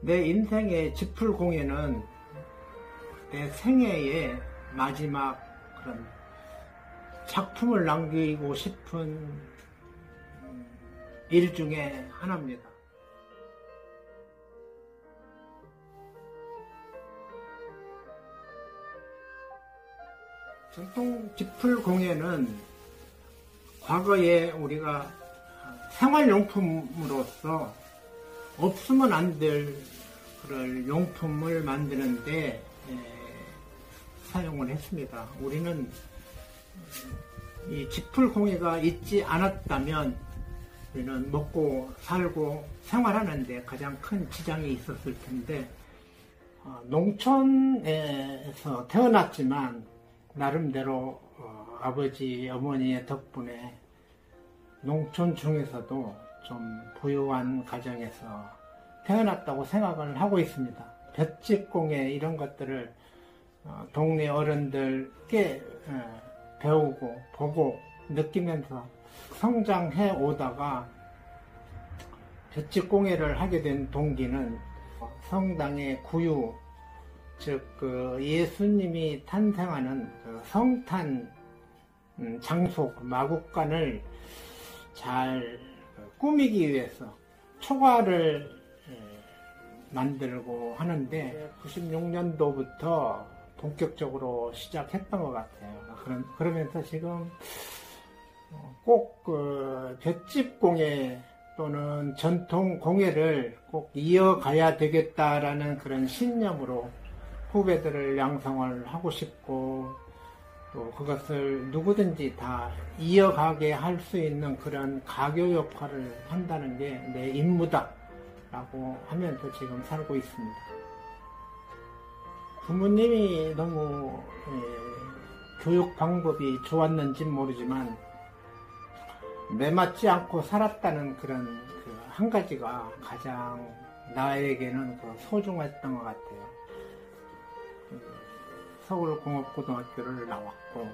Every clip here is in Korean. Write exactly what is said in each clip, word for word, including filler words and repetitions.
내 인생의 지풀공예는 내 생애의 마지막 그런 작품을 남기고 싶은 일 중에 하나입니다. 전통 지풀공예는 과거에 우리가 생활용품으로서 없으면 안 될 그런 용품을 만드는데 사용을 했습니다. 우리는 이 지풀공예가 있지 않았다면 우리는 먹고 살고 생활하는데 가장 큰 지장이 있었을 텐데, 어, 농촌에서 태어났지만 나름대로 어, 아버지 어머니의 덕분에 농촌 중에서도 좀 부유한 가정에서 태어났다고 생각을 하고 있습니다. 볏짚공예 이런 것들을 어, 동네 어른들께 어, 배우고 보고 느끼면서 성장해 오다가 볏짚공예를 하게 된 동기는 성당의 구유, 즉 그 예수님이 탄생하는 그 성탄 음, 장소 마국간을 잘 꾸미기 위해서 초가를 만들고 하는데 구십육 년도부터 본격적으로 시작했던 것 같아요. 그런, 그러면서 지금 꼭 그 볏짚공예 또는 전통 공예를 꼭 이어가야 되겠다라는 그런 신념으로 후배들을 양성을 하고 싶고, 또 그것을 누구든지 다 이어가게 할 수 있는 그런 가교 역할을 한다는 게 내 임무다라고 하면서 지금 살고 있습니다. 부모님이 너무 예, 교육 방법이 좋았는지는 모르지만 매맞지 않고 살았다는 그런 그 한 가지가 가장 나에게는 그 소중했던 것 같아요. 서울공업고등학교를 나왔고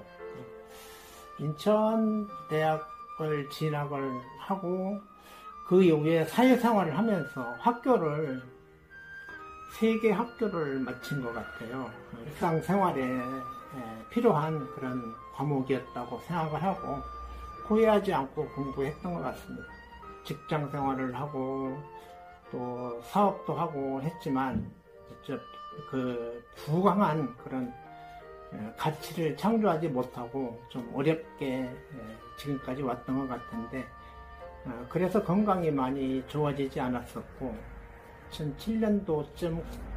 인천대학을 진학을 하고 그 이후에 사회생활을 하면서 학교를 세 개 학교를 마친 것 같아요. 일상생활에 필요한 그런 과목이었다고 생각을 하고 후회하지 않고 공부했던 것 같습니다. 직장 생활을 하고 또 사업도 하고 했지만 그 부강한 그런 가치를 창조하지 못하고 좀 어렵게 지금까지 왔던 것 같은데, 그래서 건강이 많이 좋아지지 않았었고 이천칠 년도쯤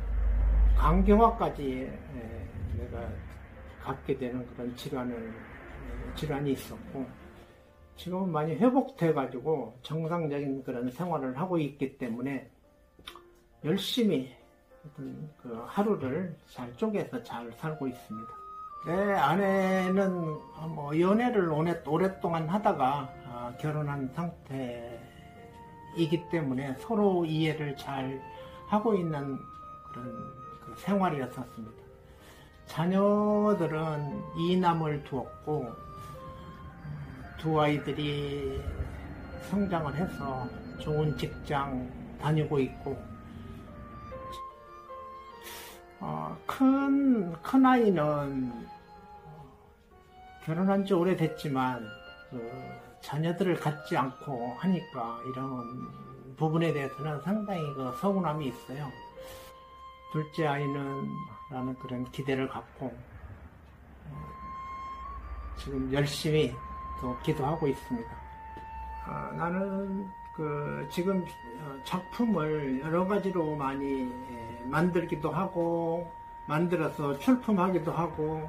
간경화까지 내가 갖게 되는 그런 질환을 질환이 있었고, 지금은 많이 회복돼 가지고 정상적인 그런 생활을 하고 있기 때문에 열심히 그 하루를 잘 쪼개서 잘 살고 있습니다. 내 아내는 뭐 연애를 오래, 오랫동안 하다가 어, 결혼한 상태이기 때문에 서로 이해를 잘 하고 있는 그런 그 생활이었었습니다. 자녀들은 이남을 두었고 두 아이들이 성장을 해서 좋은 직장 다니고 있고, 어, 큰, 큰 아이는 결혼한 지 오래됐지만, 그 자녀들을 갖지 않고 하니까 이런 부분에 대해서는 상당히 그 서운함이 있어요. 둘째 아이는 라는 그런 기대를 갖고, 어, 지금 열심히 또 기도하고 있습니다. 어, 나는 그 지금 작품을 여러 가지로 많이 만들기도 하고 만들어서 출품하기도 하고,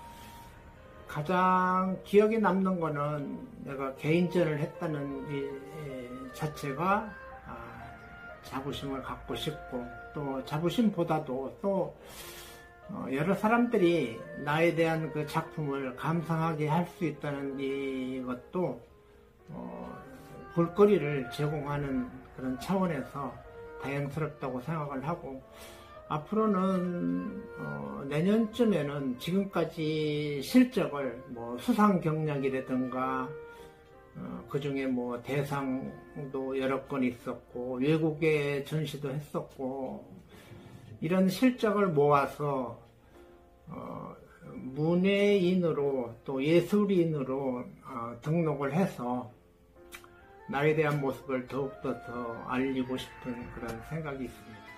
가장 기억에 남는 거는 내가 개인전을 했다는 이 자체가 자부심을 갖고 싶고, 또 자부심보다도 또 여러 사람들이 나에 대한 그 작품을 감상하게 할 수 있다는 이것도 어, 볼거리를 제공하는 그런 차원에서 다행스럽다고 생각을 하고, 앞으로는 어, 내년쯤에는 지금까지 실적을 뭐 수상 경력이라든가 어, 그 중에 뭐 대상도 여러 건 있었고 외국에 전시도 했었고 이런 실적을 모아서 어, 문예인으로 또 예술인으로 어, 등록을 해서 나에 대한 모습을 더욱더 더 알리고 싶은 그런 생각이 있습니다.